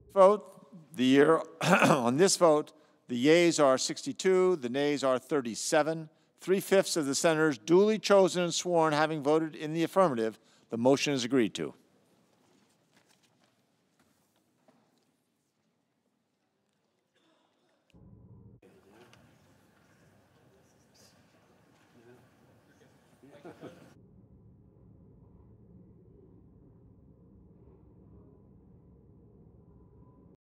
Vote, on this vote, the yeas are 62, the nays are 37. 3/5 of the senators duly chosen and sworn having voted in the affirmative, the motion is agreed to.